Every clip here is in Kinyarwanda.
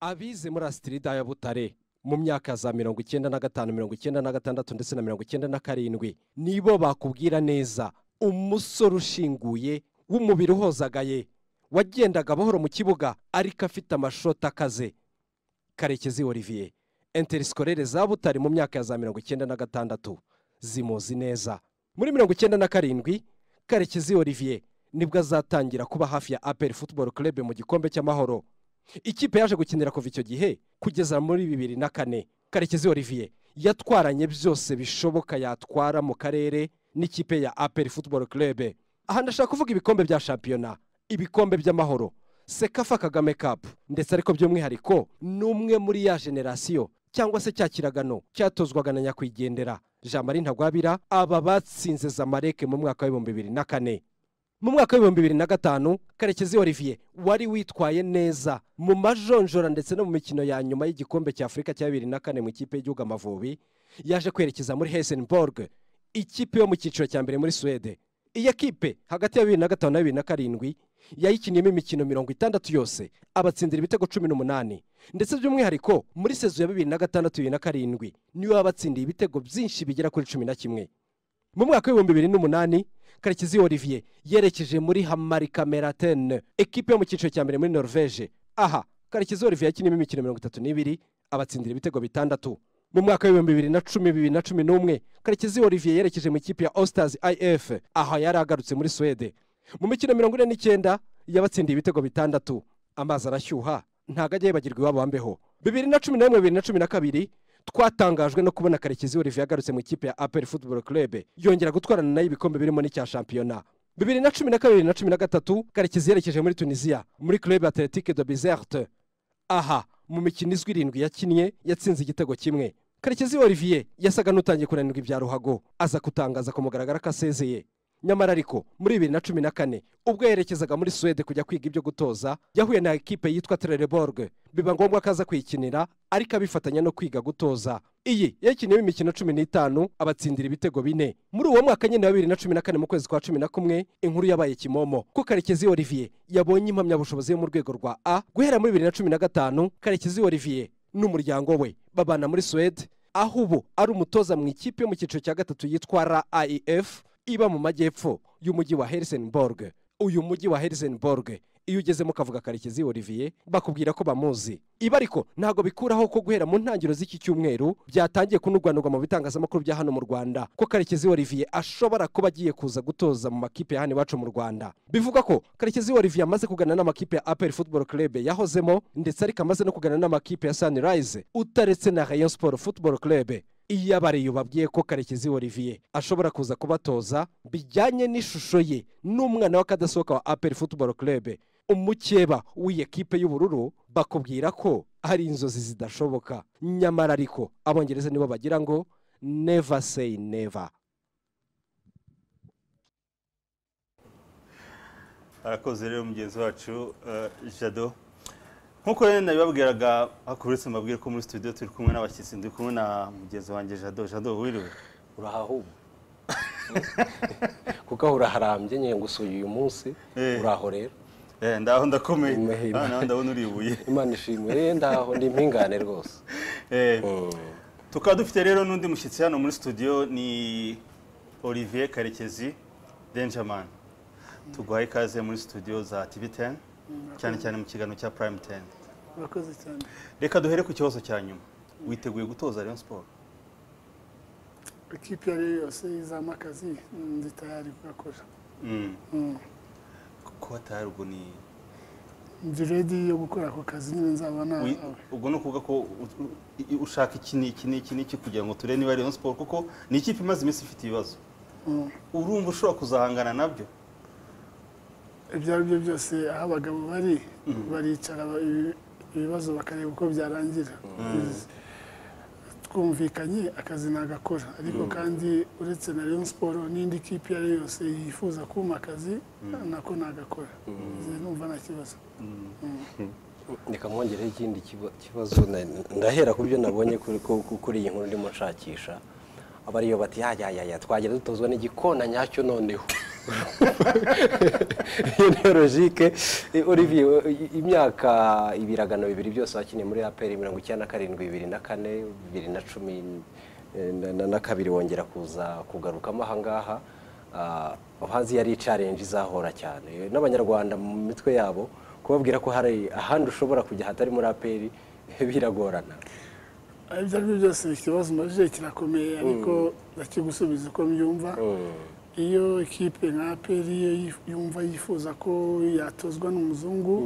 abize muri Astrida ya Butare mu myaka za 95, 96 ndetse na 97 nibo bakubwira neza umusore ushinguye w'umubiri uhozagaye wagendaga bahoro mu kibuga ariko afite amashoti akaze. Karekezi Olivier, Interscolaire za Butare mu myaka za 96 zimuzi neza. Muri 97 Karekezi Olivier nibwo azatangira kuba hafi ya APR Football Club mu gikombe cy'amahoro. Ikipe yaje gukinira kuva icyo gihe kugeza muri 2004. Karekezi Olivier yatwaranye byose bishoboka yatwara mu karere n'ikipe ya APR Football Club. Aha ndashaka kuvuga ibikombe bya shampiyona, ibikombe by'amahoro, Sekafa Kagame Cup, ndetse ariko by'umwihariko n'umwe muri ya generation cyangwa se cya kiragano cyatozwaga na nyakwigendera Jean Marie Ntagwabira aba batsinze Zamalek mu mwaka wa 2004. Mu mwaka wa 2005 Karekezi Olivier wari witwaye neza mu majonjora ndetse no mu mikino ya nyuma y'igikombe cya Afrika cya 2004 mu ikipe y'igihugu Amavubi yaje kwerekeza muri Helsingborg, ikipe yo mu cyiciro cya mbere muri Swede. Iyi kipe hagati ya 2005 na 2007 yayikiniyemo imikino 60 yose abatsindira ibitego 18, ndetse by'umwihariko muri sezo ya 2006-2007 niyo abatsindiye ibitego byinshi bigera kuri 11. Mu mwaka wa 2008 Karekezi Olivier yerekeje muri Hammarby Kameraten, ekipe yo mu cyiciro cya mbere muri Norvege. Aha Karekezi Olivier yakiniyemo imikino 32 abatsindira ibitego 6. Mu mwaka wa 2010-2011 Karekezi Olivier yerekeje mu ikipe ya Ostars IF, aha yari agarutse muri Swede. Mu mikino 49 yabatsindiye ibitego 6. Amazi arashyuha ntago ajya yibagirwa iwabo wambeho. 2011-2012 twatangajwe no kubona Karekezi Olivier yagarutse mu ikipe ya APR Football Club yongera gutwarana nayo ibikombe birimo n'icya shampiyona. 2012-2013 Karekezi yerekeje muri Tunisia muri Club Athletique de Bizerte. Aha mu mikino izwi 7 yakinnye yatsinze igitego 1. Karekezi Olivier yasaga n'utangiye kunanirwa ibya ruhago aza kutangaza ko mugaragara kasezeye. Nyamara ariko muri 2014 ubwo yerekezaga muri Swede kujya kwiga ibyo gutoza yahuye na ekipe yitwa Trelleborg, biba ngombwa akaza kwikinira ariko abifatanya no kwiga gutoza. Iyi yakiniye imikino 15 abatsindira ibitego 4. Muri uwo mwaka nyine wa 2014 mu kwezi kwa 11 inkuru yabaye kimomo ko Karekezi Olivier yabonye impamyabushobozi yo mu rwego rwa A. Guhera muri 2015 Karekezi Olivier n'umuryango we babana muri Swede, aho ubu ari umutoza mu ikipe yo mu cyiciro cya gatatu yitwa RAIF iba mu majyepfo y'umujyi wa Helsingborg. Uyu mujyi wa Helsingborg iyo ugeze mukavuga Karekezi Olivier bakubwira ko bamuzi. Iba ariko ntago bikuraho ko guhera mu ntangiro z'iki cyumweru byatangiye kunugwanurwa mu bitangazamakuru bya hano mu Rwanda ko Karekezi Olivier ashobora kuba agiye kuza gutoza mu makipe ya hano iwacu mu Rwanda. Bivuga ko Karekezi Olivier amaze kugana n'amakipe ya APR Football Club yahozemo, ndetse ariko amaze no kugana n'amakipe ya Sunrise utaretse na Rayon Sport Football Club. Iyo abariyo babwiye ko Karekezi Olivier ashobora kuza kubatoza bijyanye n'ishusho ye n'umwana w'akadasohoka wa APR Football Club, umukeba w'iyi ekipe y'ubururu, bakubwira ko ari inzozi zidashoboka. Nyamara ariko abongereza nibo bagira ngo never say never. Arakoze rero mugenzi wacu Jado. Nkuko rero nabibabwiraga akuretse mbabwire ko muri studio turi kumwe n'abashyitsi, ndi kumwe na mugenzi wanjye Jado wiriwe urahahuba kuko uraharambye nye ngusuye uyu munsi uraho rero ndaho ndakomeye naho ndabona uribuye Imana ishimwe ndaho ndi impingane rwose. Tukaba dufite rero n'undi mushyitsi hano muri studio ni Olivier Karekezi Benjamin. Tuguhaye ikaze muri studio za TV10 cyane cyane mu kiganiro cya Prime 10. Murakoze cyane. Reka duhere ku kibazo cya nyuma. Witeguye gutoza Rayon Sport? Ikipe yose izama akazi ndi tayari gukora. Ko tayari ubwo ni ndi ready yo gukora ako kazi nyine nzabana. Ubwo no kuvuga ko ushaka iki kugira ngo turene niba Rayon Sport kuko ni ikipe imaze iminsi ifite ibibazo. Urumva ushobora kuzahangana nabyo? Ibyo ari byo byose aho abagabo baricara ibibazo bakareba uko byarangira. Twumvikanye akazi nagakora, ariko kandi uretse na Rayon Sport n'indi kipe yose yifuza kuma akazi nako nagakora. Numva nta kibazo. Nika mwongereho ikindi kibazo ndahera ku byo nabonye kuri iyi nkuru ndimo nshakisha. Abariyo bati ya twagera dutozwa n'igikona nyacyo noneho iyo niyo logike. Olivier, imyaka ibiragano bibiri byose wakiniye muri APR 97, 2004, 2012 wongera kugarukamo ahangaha. Hanze yari challenge izahora cyane n'abanyarwanda mu mitwe yabo, kubabwira ko hari ahandi ushobora kujya hatari muri APR biragorana. Ibyo ari byo byose ikibazo maze kirakomeye, ariko ndakigusubiza uko mbyumva. Iyo ikipe nka APR yumva yifuza ko yatozwa n'umuzungu,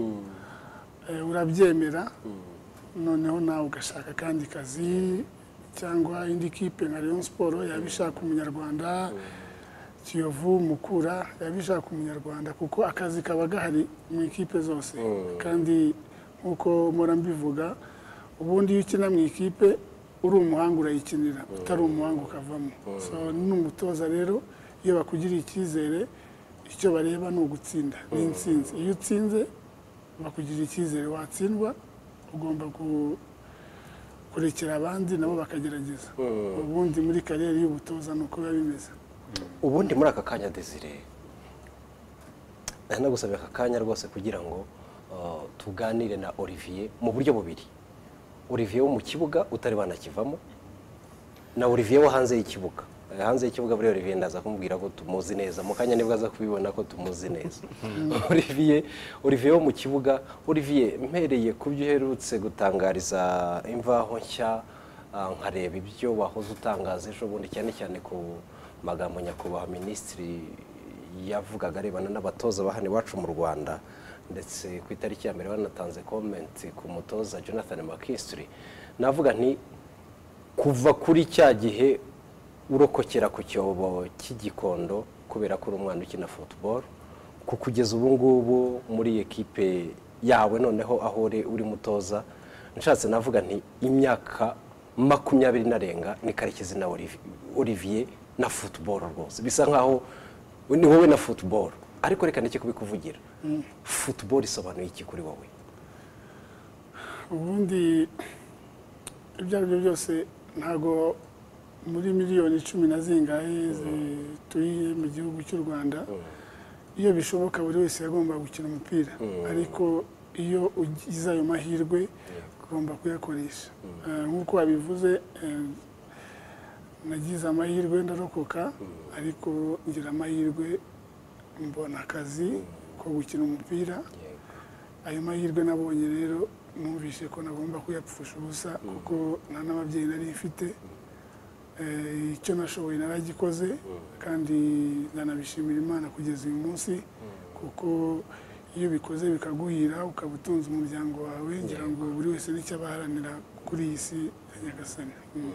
urabyemera, noneho nawe ugashaka kandi kazi, cyangwa indi kipe nka Rayon Sport yabishaka umunyarwanda, Kiyovu, Mukura yabishaka umunyarwanda, kuko akazi kaba gahari mu ikipe zose. Kandi nkuko mpora mbivuga, ubundi iyo ukina mu ikipe uri umuhanga urayikinira, utari umuhanga ukavamo. So n'umutoza rero iyo bakugiriye icyizere, icyo bareba ni ugutsinda n'intsinzi. Iyo utsinze bakugirira icyizere, watsindwa ugomba kurekera abandi nabo bakagerageza. Ubundi muri kariyeri y'ubutoza nuko biba bimeze. Ubundi muri aka kanya Desire, nagusabye aka kanya rwose kugira ngo tuganire na Olivier mu buryo bubiri. Olivier wo mu kibuga utari wanakivamo, na Olivier wo hanze y'ikibuga. Hanze y'ikibuga buri Olivier ndaza kumubwira ko tumuzi neza, mu kanya nibwo aza kubibona ko tumuzi neza. Olivier wo mu kibuga. Olivier, mpereye ku byo uherutse gutangariza imvaho nshya, nkareba ibyo wahoze utangaza ejo bundi, cyane cyane ku magambo nyakubahwa minisitiri yavugaga arebana n'abatoza bahane iwacu mu Rwanda, ndetse ku itariki ya mbere banatanze comment ku mutoza Jonathan McKinstry. Navuga nti kuva kuri cya gihe urokokera ku cyobo cy'igikondo kubera ko uri umwana ukina football, kugeza ubu ngubu muri ekipe yawe noneho aho uri mutoza, nshatse navuga nti imyaka 20 narenga ni Karekezi na Olivier na football rwose, bisa nkaho ni wowe na football. Ariko reka ndeke kubikuvugira, football isobanuye iki kuri wowe? Ubundi ibyo ari byo byose, ntago muri miliyoni 10 na zingahe zituye mu gihugu cy'u Rwanda, iyo bishoboka buri wese yagomba gukina umupira, ariko iyo ugize ayo mahirwe ugomba kuyakoresha. Nk'uko wabivuze, nagize amahirwe ndarokoka, ariko ngira amahirwe mbona akazi ko gukina umupira. Ayo mahirwe nabonye rero numvise ko nagomba kuyapfusha ubusa, kuko nta n'ababyeyi nari mfite. Icyo nashoboye naragikoze, kandi ndanabishimira Imana kugeza uyu munsi, kuko iyo bikoze bikaguhira ukaba utunze umuryango wawe, ngira ngo buri wese n'icyo abaharanira kuri iyi si ya Nyagasani.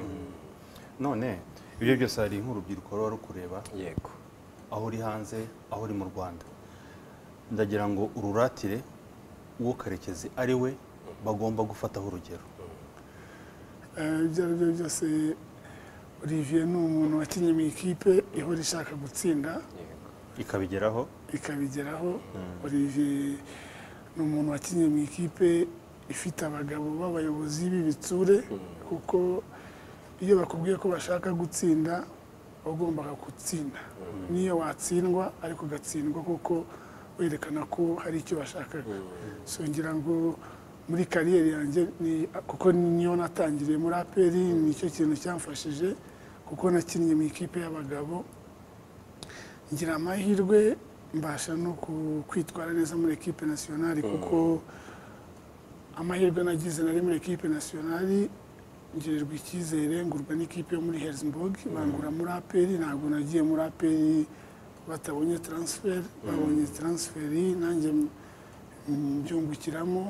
None ibyo byose hari nk'urubyiruko ruba kureba, Yego, aho uri hanze, aho uri mu Rwanda, ndagira ngo ururatire uwo Karekezi ari we bagomba gufataho urugero. Ibyo ari byo byose, Olivier ni umuntu wakinnye mu ikipe ihora ishaka gutsinda ikabigeraho. Olivier ni umuntu wakinnye mu ikipe ifite abagabo b'abayobozi b'ibitsure, kuko iyo bakubwiye ko bashaka gutsinda bagombaga gutsinda, niyo watsindwa ariko ugatsindwa kuko werekana ko hari icyo bashakaga. So ngira ngo muri kariyeri yanjye, kuko niyo natangiriye muri APR, nicyo kintu cyamfashije, kuko nakinnye mu ikipe y'abagabo, ngira amahirwe mbasha no kwitwara neza muri ekipe nationale, kuko amahirwe nagize nari muri ekipe nationale, ngirirwa icyizere ngurwa n'ikipe yo muri Helsingborg, bangura muri APR. Ntabwo nagiye muri APR batabonye transfer, babonye transfer, nanjye mbyungukiramo,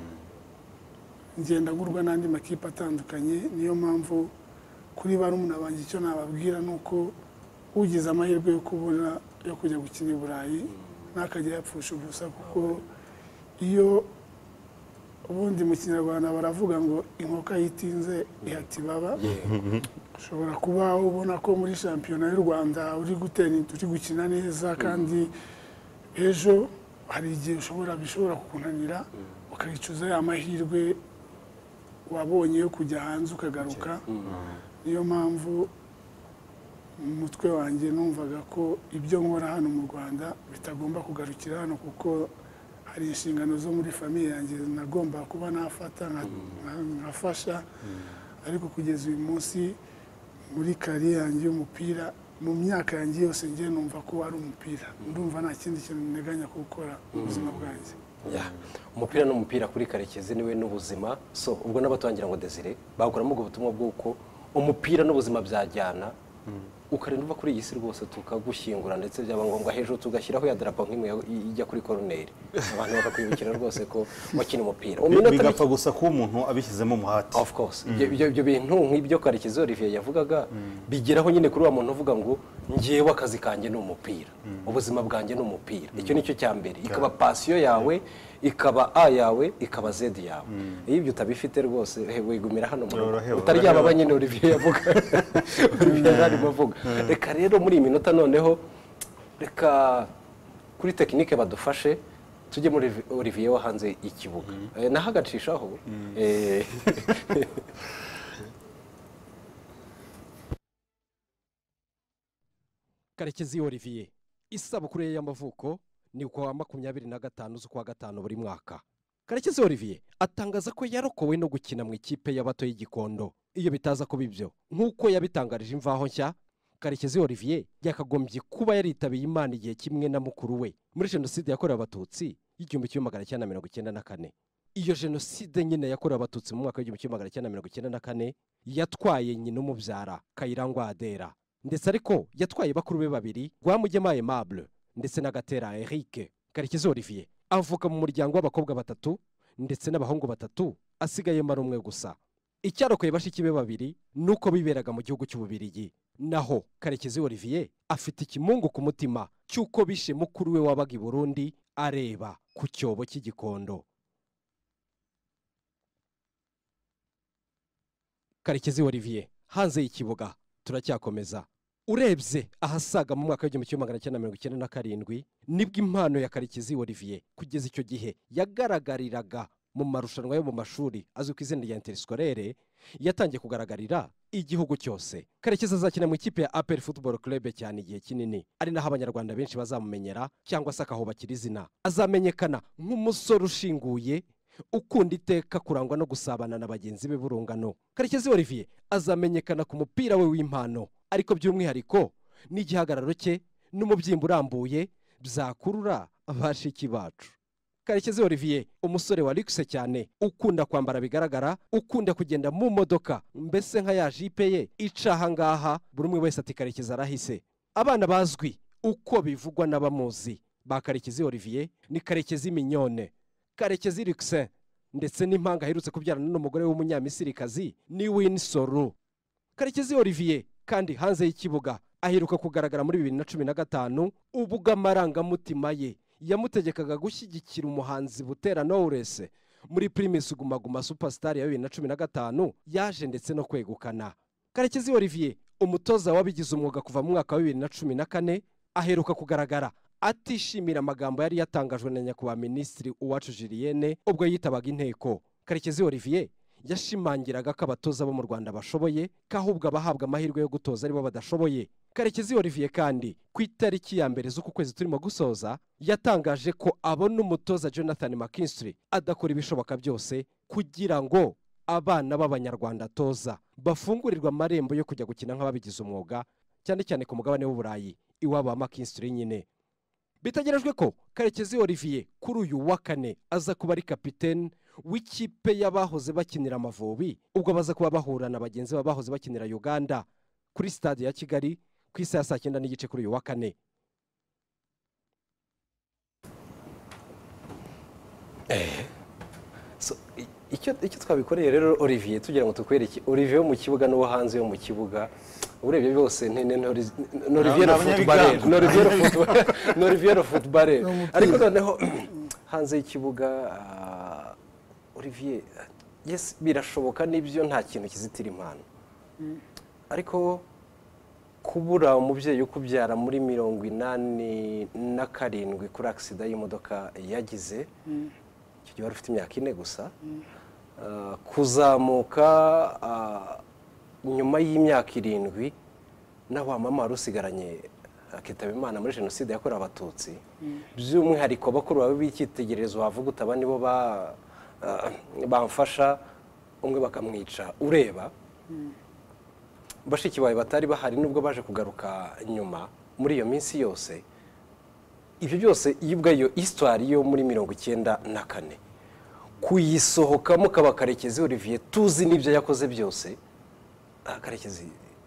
ngenda ngurwa n'andi makipe atandukanye. Niyo mpamvu kuri barumuna banjye icyo nababwira nuko ugize amahirwe yo kubona yo kujya gukina i Burayi nakajya yapfusha ubusa, kuko iyo ubundi mu Kinyarwanda baravuga ngo inkoko yitinze ihata ibaba. Ushobora kuba ubona ko muri shampiyona y'u Rwanda uri gukina neza, kandi ejo hari igihe bishobora kukunanira, ukayicuza ya mahirwe wabonye yo kujya hanze ukagaruka. Niyo mpamvu mu mutwe wanjye numvaga ko ibyo nkora hano mu Rwanda bitagomba kugarukira hano kuko hari inshingano zo muri famiye yanjye nagomba kuba nafata nkafasha ariko kugeza uyu munsi muri kariye yanjye y'umupira mu myaka yanjye yose ngiye numva ko ari umupira ndumva nta kindi kintu nteganya gukora mu buzima bwanjye. Umupira n'umupira kuri Karekezi niwe n'ubuzima. So ubwo n'abatangira ngo Desire bakuramo ubwo butumwa bw'uko umupira n'ubuzima byajyana ukarinda uva kuri iyi si rwose tukagushyingura ndetse byaba ngombwa hejuru tugashyiraho ya darapo nk'imwe ijya kuri koroneri abantu bakakwibukira rwose ko wakina umupira bigapfa gusa ko umuntu abishyizemo umuhati. Of course ibyo bintu nk'ibyo Karekezi Olivier yavugaga bigeraho nyine kuri wa muntu uvuga ngo ngewe akazi kanjye ni umupira ubuzima bwanjye ni umupira. Icyo nicyo cya mbere ikaba passion yawe ikaba A yawe ikaba Z yawe. Iyo ibyo utabifite rwose wigumira hano mu utaryaba abanyene Olivier yavuga Olivier arimo avuga. Reka rero muri iyi minota noneho reka kuri tekinike badufashe tujye muri Olivier wo hanze ikibuga nahagacishaho Karekezi Olivier isabukuru ye y'amavuko ni kwa 25 z'ukwa gatanu buri mwaka. Karekezi Olivier atangaza ko yarokowe no gukina mu ikipe y'abato y'Igikondo. Iyo bitaza kuba ibyo nkuko yabitangarije Imvaho Nshya, Karekezi Olivier yakagombye kuba yaritabiye Imana igihe kimwe na mukuru we muri jenoside yakorewe abatutsi y'1994. Iyo jenoside nyine yakorewe abatutsi mu mwaka w'1994 yatwaye nyina umubyara Kayirangwa Adera, ndetse ariko yatwaye bakuru be babiri Rwamugema Aimable ndetse na Gatera Eric. Karekezi Olivier avuka mu muryango w'abakobwa batatu ndetse n'abahungu batatu asigaye mara umwe gusa. Icyarokoye bashiki be babiri nuko biberaga mu gihugu cy'Ububirigi. Naho Karekezi Olivier afite ikimungu ku mutima cyuko bishe mukuru we wabaga i Burundi areba ku cyobo cy'Igikondo. Karekezi Olivier hanze y'ikibuga turacyakomeza. Urebye ahasaga mu mwaka w'1997 nibwo impano ya Karekezi Olivier kugeza icyo gihe yagaragariraga mu marushanwa yo mu mashuri azwi ku izina rya Interscolaire yatangiye kugaragarira igihugu cyose. Karekezi azakina mu ikipe ya APR Football Club cyane igihe kinini, ari naho abanyarwanda benshi bazamumenyera cyangwa se akahubakira izina. Azamenyekana nk'umusore ushinguye ukunda iteka kurangwa no gusabana na bagenzi be burungano. Karekezi Olivier azamenyekana ku mupira we w'impano, ariko by'umwihariko n'igihagararo cye n'umubyimba urambuye byakurura abashiki bacu. Karekezi Olivier umusore wa luxe cyane, ukunda kwambara bigaragara, ukunda kugenda mu modoka mbese nka ya jipe ye icaha ngaha buri umwe wese ati Karekezi arahise. Abana bazwi uko bivugwa n'abamuzi ba Karekezi Olivier ni Karekezi Mignone, Karekezi Luxe ndetse n'impanga aherutse kubyarana n'umugore w'umunyamisirikazi ni Winsoru. Karekezi Olivier kandi hanze y'ikibuga aheruka kugaragara muri 2015 ubwo amarangamutima ye yamutegekaga gushyigikira umuhanzi Butera Knowless muri Primus Guma Guma Superstar ya 2015 yaje ndetse no kwegukana. Karekezi Olivier umutoza wabigize umwuga kuva mu mwaka wa 2014 aheruka kugaragara atishimira amagambo yari yatangajwe na nyakubahwa Minisitiri Uwacu Julienne ubwo yitabaga inteko. Karekezi Olivier yashimangiraga ko abatoza bo mu Rwanda bashoboye kahubwo abahabwa amahirwe yo gutoza aribo badashoboye. Karekezi Olivier kandi ku itariki ya mbere z'uku kwezi turimo gusoza yatangaje ko abona umutoza Jonathan McKinstry adakora ibishoboka byose kugira ngo abana b'Abanyarwanda toza bafungurirwa amarembo yo kujya gukina nk'ababigize umwuga cyane cyane ku mugabane w'Uburayi iwabo wa McKinstry nyine. Bitagerejwe ko Karekezi Olivier kuri uyu wa kane aza kuba ari kapiteni w'ikipe y'abahoze bakinira Amavubi ubwo baza kuba bahura na bagenzi bahoze bakinira Uganda kuri stade ya Kigali ku isa ya 9:30 kuri uyu wa kane. So icyo twabikoreye rero Olivier tugira ngo tukwereke Olivier wo mu kibuga no hanze yo mu kibuga urebye byose Olivier football ariko noneho hanze y'ikibuga Olivier yes birashoboka nibyo nta kintu kizitira impano ariko kubura umubyeyi ukubyara muri 87 kuri accident y'imodoka yagize icyo gihe wari ufite imyaka 4 gusa kuzamuka nyuma y'imyaka 7 na wa mama wari usigaranye akitaba Imana muri jenoside yakorewe abatutsi by'umwihariko bakuru bawe b'icyitegererezo wavuga utaba nibo bamfasha umwe bakamwica ureba bashiki bawe batari bahari nubwo baje kugaruka nyuma muri iyo minsi yose ibyo byose yibwa iyo histoire yo muri 1994 kuyisohokamo kaba Karekezi Olivier tuzi n'ibyo yakoze byose Karekezi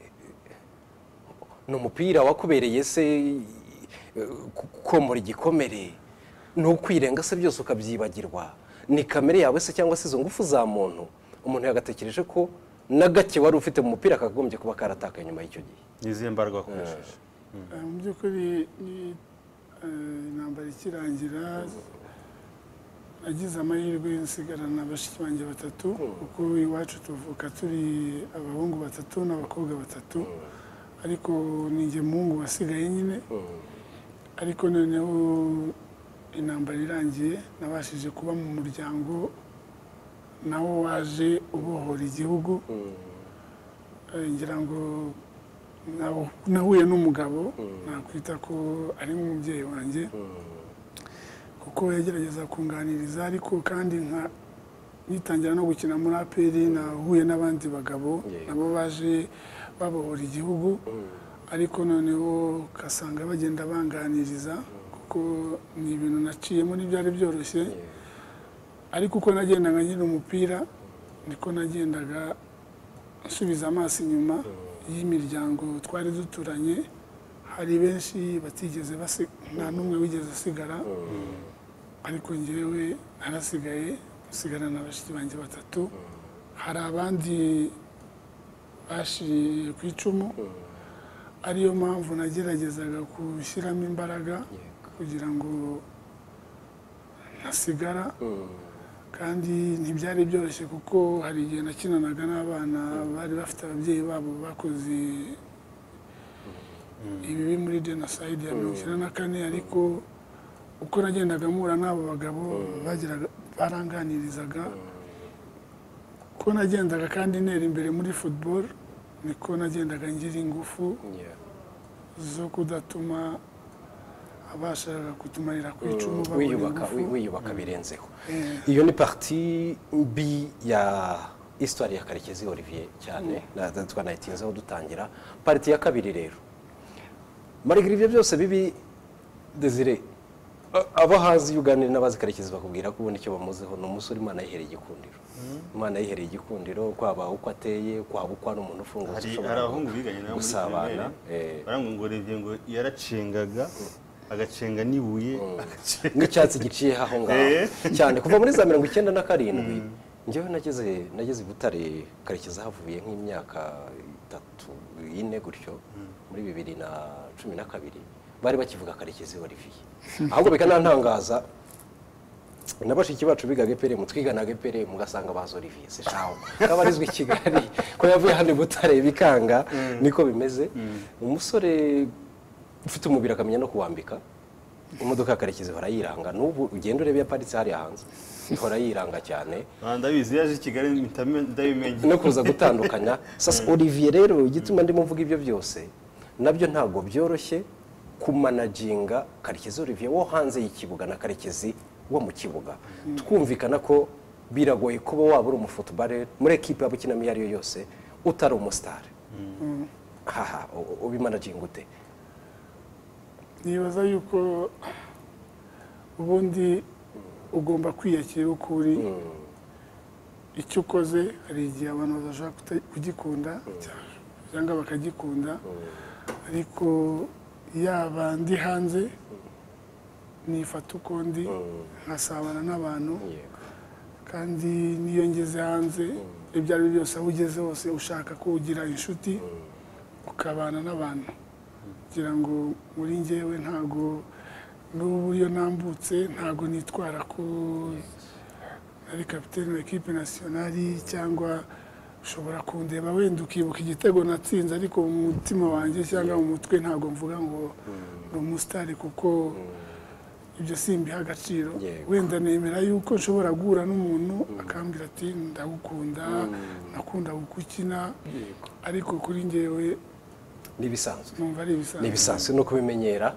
ni umupira wakubereye se komora igikomere ni ukwirenga se byose ukabyibagirwa ni kamere yawe se cyangwa se izo ngufu za muntu umuntu yagatekereje ko na gake wari ufite mu mupira akagombye kuba karatakaye nyuma y'icyo gihe nizihe mbaraga wakoresheje mu by'ukuri intambara ikirangira nagize amahirwe nsigarana bashiki banjye batatu kuko iwacu tuvuka turi abahungu batatu n'abakobwa batatu ariko ninjye muhungu wasigaye nyine ariko noneho intambara irangiye nabashije kuba mu muryango nawo waje ubohora igihugu ngira ngo nahuye n'umugabo nakwita ko ari nk'umubyeyi wanjye kuko yagerageza kunganiriza ariko kandi nitangira no gukina muri APR nahuye n'abandi bagabo nabo baje babohora igihugu ariko noneho kasanga bagenda banganiriza kuko ni ibintu naciyemo n'ibyari byoroshye ariko uko nagendaga nkina umupira niko nagendaga nsubiza amaso inyuma y'imiryango twari duturanye hari benshi batigeze nta n'umwe wigeze asigara ariko njyewe narasigaye nsigarana bashiki banjye batatu hari abandi bashiriye ku icumu ariyo mpamvu nageragezaga gushyiramo imbaraga kugira ngo ntasigara kandi ntibyari byoroshye kuko hari igihe nakinanaga n'abana bari bafite ababyeyi babo bakoze ibibi muri genocide ya 1994 ariko uko nagendaga mpura n'abo bagabo baranganirizaga ko nagendaga kandi ntera imbere muri football niko nagendaga ngira ingufu zo kudatuma abashaka kutumarira ku icumu wiyubaka birenzeho iyo ni partie mbi ya histoire ya Karekezi Olivier cyane twanayitinzeho dutangira partie ya kabiri rero malgré ibyo byose bibi Desire abo hazi yuganira n'abazi Karekezi bakubwira ko ubona icyo bamuzeho no musore Imana yihereye igikundiro Imana yihereye igikundiro kwaba uko ateye kwaba uko ari umuntu ufungutse hari abahungu biganye nawe gusabana barango Olivier ngo yaracengaga agacenga nibuye n'icyatsi giciye aho ngaho cyane kuva muri za 1997 njyewe nageze i Butare Karekezi havuye nk'imyaka 3-4 gutyo muri 2012 bari bakivuga Karekezi Olivier ahubwo bikanantangaza nabashiki bacu bigaga EPR mutwiganaga EPR mugasanga bazo Olivier se shaho kabarizwe i Kigali ko yavuye hano i Butare bikanga niko bimeze umusore ufite umubiri akamenya no kuwambika imodoka ya Karekezi barayiranga n'ubu ugenda urebe yaparitse hari hanze ihora yiranga cyane ndabizi yaje i Kigali ndabimenye no kuza gutandukanya sasa Olivier rero igituma ndimo mvuga ibyo byose nabyo ntago byoroshye kumanaginga Karekezi Olivier wo hanze y'ikibuga na Karekezi wo mu kibuga twumvikana ko biragoye kuba waba uri umufootballer muri equipe y'abakinamo iyo ariyo yose utari umustar haha ubimanaginga ute nibaza yuko ubundi ugomba kwiyakira ukuri icyo ukoze hari igihe abantu badashaka kugikunda cyangwa bakagikunda ariko yaba ndi hanze nifata uko ndi nkasabana n'abantu kandi niyo ngeze hanze ibyo ari byo byose aho ugeze hose ushaka ko ugira inshuti ukabana n'abantu kugira ngo muri njyewe ntago n'ubu iyo nambutse ntago nitwara ko ari kapiteni wa equipe nationale cyangwa ushobora kundeba wenda ukibuka igitego natsinze ariko mu mutima wanjye cyangwa mu mutwe ntago mvuga ngo ni umusitari kuko ibyo simbiha agaciro wenda nemera yuko nshobora guhura n'umuntu akambwira ati ndagukunda nakunda gukina ariko kuri njyewe n'ibisanzwe numva ari ibisanzwe n'ibisanzwe no kubimenyera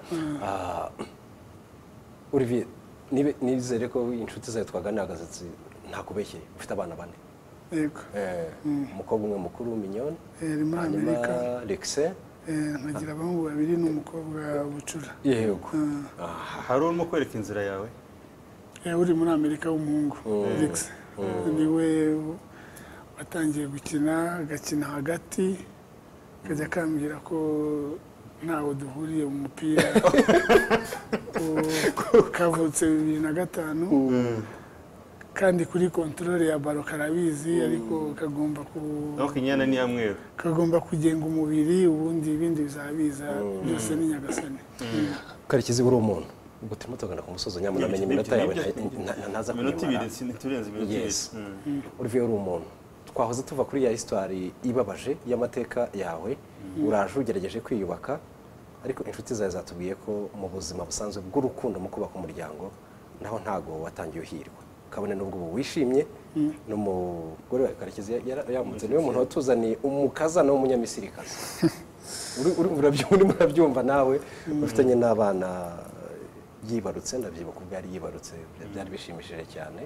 Olivier nizere ko inshuti zawe twaganiraga ntakubeshye ufite abana 4 yego umukobwa umwe mukuru Mignone ari muri Amerika Lexin nkagira abahungu 2 n'umukobwa Bucura yego hari urimo kwereka inzira yawe uri muri Amerika w'umuhungu Lexin niwe watangiye gukina agakina hagati kajya kambwira ko ntawe duhuriye mu mupira kavutse 2005 kandi kuri controle ya baro karabizi ariko kagomba inyana ni yamweru kagomba kugenga umubiri ubundi ibindi bizabiza byose ni nyagasani Karekezi uri umuntu ubwo turimo tugana ku musozo nyamunamenye iminota yawe ntaza minota 2 turenze iminota 2 Olivier uri umuntu twahoze tuva kuri ya histoire ibabaje y'amateka yawe uraje ugerageje kwiyubaka ariko inshuti zawe zatubwiye ko mu buzima busanzwe bw'urukundo mu kubaka umuryango naho ntago watangiye uhirwa kabone n'ubwo wishimye n'umugore wa Karekezi yamutse niwe muntu watuzaniye umukazana w'umunyamisirikazi urabyumva nawe ufitanye n'abana yibarutse ndabyibuka ubwo yari yibarutse byari bishimishije cyane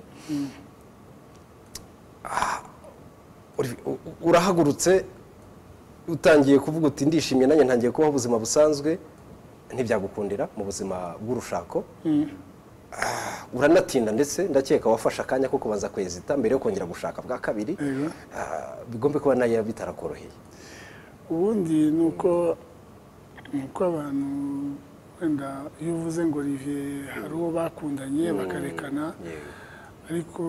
urahagurutse utangiye kuvuga uti ndishimye nanjye ntangiye kubaho ubuzima busanzwe ntibyagukundira mu buzima bw'urushako uranatinda ndetse ndakeka wafashe akanya ko kubanza kwezita mbere yo kongera gushaka bwa kabiri bigombe kuba nayo bitarakoroheye ubundi nuko abantu wenda iyo uvuze ngo Olivier hari uwo bakundanye bakarekana ariko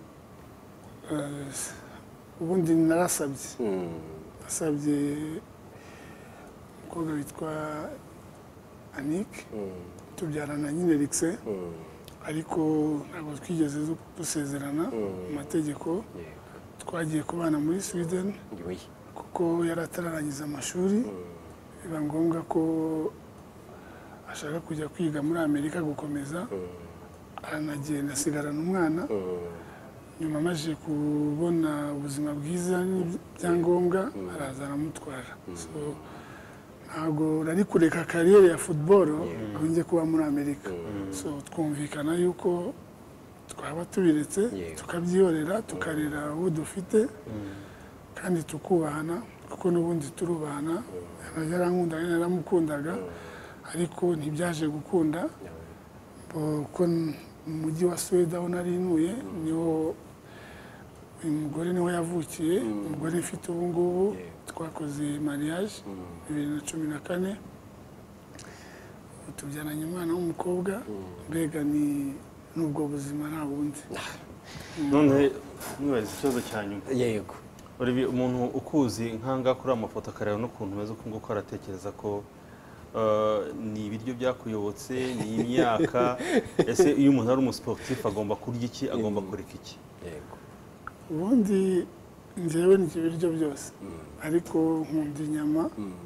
ubundi nasabye umukobwa witwa Annick tubyarana nyine Lexin ariko ntabwo twigeze dusezerana mu mategeko twagiye kubana muri Sweden kuko yari atararangiza amashuri biba ngombwa ko ashaka kujya kwiga muri Amerika gukomeza aranagenda asigarana umwana nyuma amaze kubona ubuzima bwiza n'ibyangombwa araza aramutwara ntabwo nari kureka kariyeri ya football aho njye kuba muri Amerika twumvikana yuko twaba tubiretse tukabyihorera tukarera uwo dufite kandi tukubahana kuko n'ubundi turubahana yarankunda naramukundaga ariko ntibyaje gukunda kuko mu mujyi wa Sweden aho nari ntuye niho uyu mugore niho yavukiye umugore mfite ubu ngubu twakoze mariage 2014 tubyaranye umwana w'umukobwa mbega ni n'ubwo buzima nta bundi none nibaza ikibazo cya nyuma yego Olivier umuntu ukuzi nkanga kuri amafoto akareba n'ukuntu umeze uko nguko aratekereza ko ni ibiryo byakuyobotse ni imyaka ese iyo umuntu ari umusportif agomba kurya iki agomba kureka iki yego ubundi njyewe ni ibiryo byose ariko nkunda inyama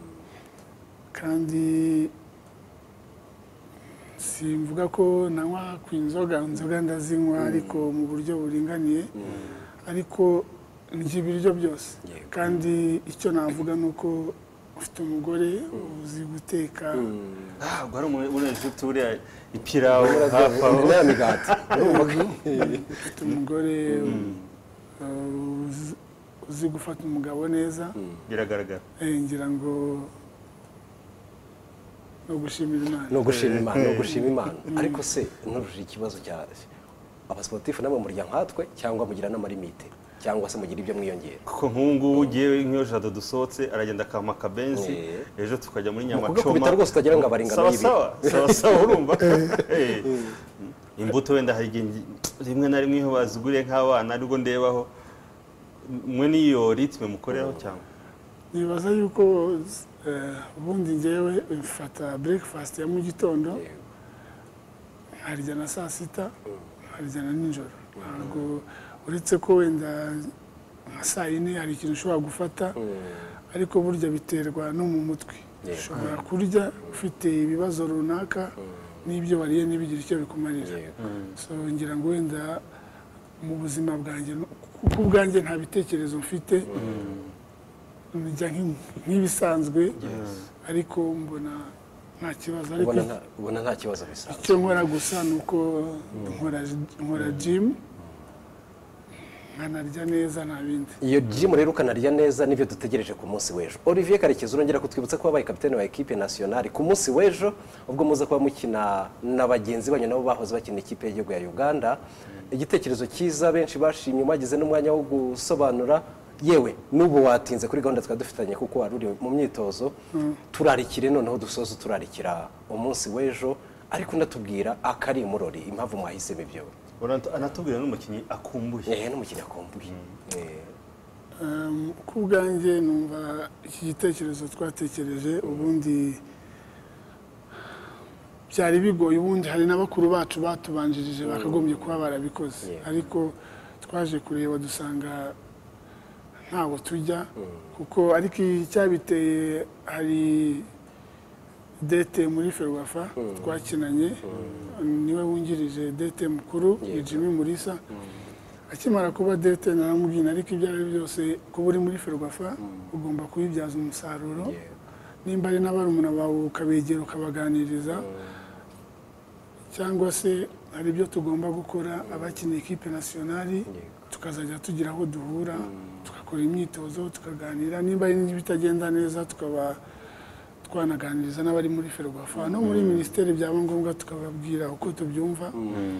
kandi simvuga ko nanywa ku inzoga ndazinywa ariko mu buryo buringaniye ariko ndya ibiryo byose kandi icyo navuga ni uko ufite umugore uzi guteka ntabwo ari umunyeshuri uriya ipirawu hafi aho n'amigati ufite umugore uzi gufata umugabo neza biragaragara ngira ngo no gushimira Imana ariko se nturuje ikibazo cya abasportif namwe murya nkatwe cyangwa mugira n'amarimite cyangwa se mugira ibyo mwiyongera kuko nk'ubu ugiye nk'iyo jado dusohotse aragenda akama akabenzi ejo tukajya muri nyamacoma kubita rwose utagira ngo abaringano y'ibiri sawa urumva imbuto wenda hari rimwe na rimwe iyo baziguriye nk'abana aribwo ndebaho mwe n'iyo ritme mukoreraho cyangwa nibaza yuko ubundi njyewe mfata breakfast ya mu gitondo nkarya na saa sita nkarya na nijoro ntabwo uretse ko wenda nka saa yine hari ikintu ushobora gufata ariko burya biterwa no mu mutwe ushobora kurya ufite ibibazo runaka n'ibyo wariye ntibigire icyo bikumarira so ngira ngo wenda mu buzima bwanjye kuko ubwanjye nta bitekerezo mfite njya nk'ibisanzwe ariko mbona nta kibazo ariko ubona nta kibazo bisanzwe icyo nkora gusa ni uko nkora gym nkanarya neza nta bindi. iyo gym rero ukanarya neza nibyo dutegereje ku munsi w'ejo. Olivier Karekezi urongera kutwibutsa ko wabaye kapitene wa equipe nationale ku munsi w'ejo ubwo muza kuba mukina na bagenzi banyu nabo bahoze bakina ikipe y'igihugu ya Uganda. Igitekerezo cyiza benshi bashimye mwagize n'umwanya wo gusobanura yewe n'ubu watinze kuri gahunda twari dufitanye kuko wari uri mu myitozo. Turarikire noneho dusoza turarikira umunsi w'ejo ariko natubwira akari murori impamvu mwahisemo ibyo anatubwira n'umukinnyi akumbuye. N'umukinnyi akumbuye. Ku bwanjye numva iki gitekerezo twatekereje ubundi byari bigoye, ubundi hari n'abakuru bacu batubanjirije bakagombye kuba barabikoze ariko twaje kureba dusanga ntawo tujya kuko ariko icyabiteye hari dete muri Ferwafa twakinanye niwe wungirije dete mukuru Jimmy Mulisa. Akimara kuba dete naramubwira ariko ibyo ari byose kuba uri muri Ferwafa ugomba kubibyaza umusaruro, nimba ari n'abarumuna bawe ukabegera ukabaganiriza cyangwa se hari ibyo tugomba gukora abakina equipe nationale tukazajya tugira aho duhura tukakora imyitozo tukaganira, nimba ari n'ibitagenda neza tukaba twanaganiriza n'abari muri Ferwafa no muri ministeri byaba ngombwa tukababwira uko tubyumva.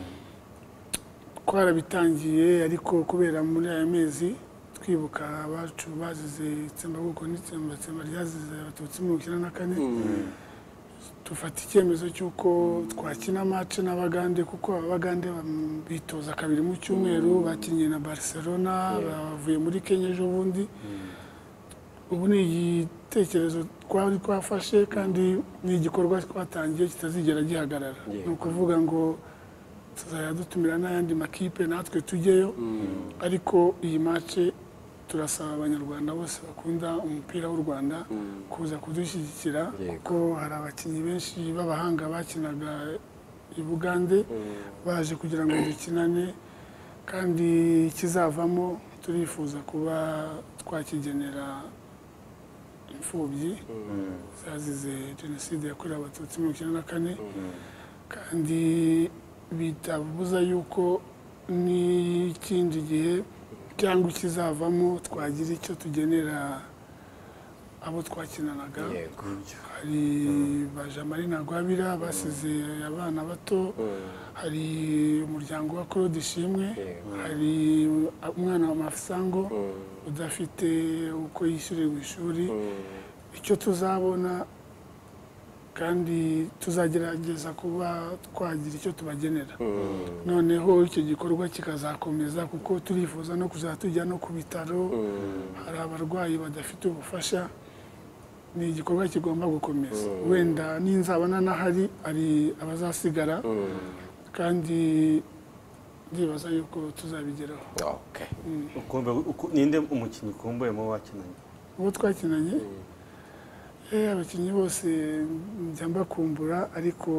Twarabitangiye ariko kubera muri aya mezi twibuka abacu bazize itsembabwoko n'itsembatsemba ryazize abatutsi mu 1994 dufata icyemezo cy'uko twakina match n'Abagande kuko Abagande bitoza kabiri mu cyumweru bakinnye na Barcelona bavuye muri Kenya ejo bundi. Ubu ni igitekerezo twafashe kandi ni igikorwa twatangiye kitazigera gihagarara. Ni ukuvuga ngo tuzajya dutumira n'ayandi makipe natwe tujyeyo ariko iyi match turasaba abanyarwanda bose bakunda umupira w'u Rwanda kuza kudushyigikira kuko hari abakinnyi benshi b'abahanga bakinaga i Bugande baje kugira ngo dukinane kandi ikizavamo turifuza kuba twakigenera imfubyi zazize jenoside yakorewe abatutsi mu 1994 kandi bitabuza yuko n'ikindi gihe cyangwa ikizavamo twagira icyo tugenera abo twakinanaga. Hari Bajamari na Rwabira basize abana bato, hari umuryango wa Claude Ishimwe, hari umwana wa Mafisango udafite uko yishyurirwa ishuri. Icyo tuzabona kandi tuzagerageza kuba twagira icyo tubagenera. Noneho icyo gikorwa kikazakomeza kuko turifuza no kuzajya tujya no ku bitaro, hari abarwayi badafite ubufasha. Ni igikorwa kigomba gukomeza. Wenda ninzabana nahari ari abazasigara kandi ndibaza yuko tuzabigeraho. Ninde umukinnyi ukumbuye wakinanye? Uwo twakinanye abakinnyi bose njya mbakumbura ariko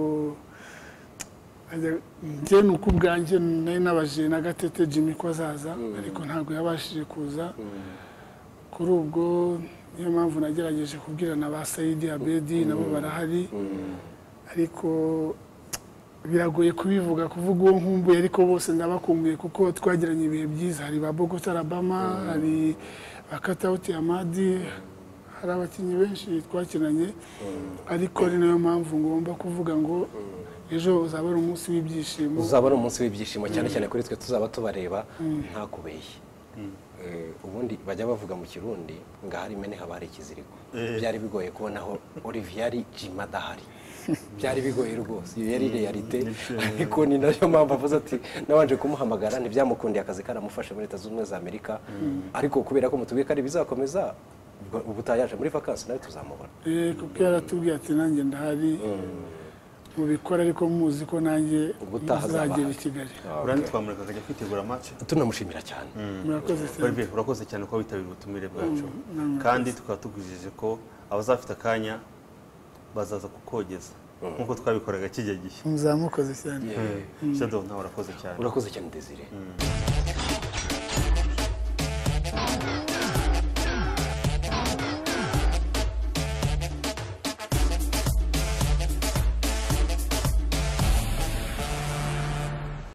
njye ni uko ubwanjye nari nabaje na Gatete Jimmy ko azaza ariko ntabwo yabashije kuza. Kuri ubwo niyo mpamvu nagerageje kubwirana ba Saidi Abedi nabo barahari ariko biragoye kuvuga uwo nkumbuye ariko bose ndabakumbuye kuko twagiranye ibihe byiza. Hari ba Bogota Alabama, hari ba Katauti Amadi, hari abakinnyi benshi twakinanye ariko ari nayo mpamvu ngomba kuvuga ngo ejo uzaba ari umunsi w'ibyishimo. Uzaba ari umunsi w'ibyishimo cyane cyane kuri twe tuzaba tubareba nta kubeshya. Ubundi bajya bavuga mu Kirundi ngo ahari imene haba hari ikiziriko. Byari bigoye kubonaho Olivier Jimmy adahari. Byari bigoye rwose, iyo yari realite ariko ni nayo mpamvu avuze ati nabanje kumuhamagara ntibyamukundiye akazi karamufashe muri Leta Zunze Ubumwe za Amerika ariko kubera ko mutubwiye ko ari bizakomeza ubutayaje muri vacances nawe tuzamubona. Kuko yaratubwiye ati nanjye ndahari mubikora ariko muzi ko nanjye uzagera i Kigali. Urandi twamureka akajya kwitegura match. Tunamushimira cyane. Murakoze cyane. Urakoze cyane ko witabira ubutumire bwacu kandi tukaba tugujije ko abazafite akanya bazaza kukogeza nkuko twabikoraga kijya gihe. Muzamukoze cyane. Shadow nawe urakoze cyane. Urakoze cyane Desire.